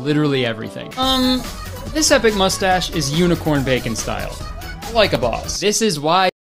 literally everything. This epic mustache is unicorn bacon style. Like a boss. This is why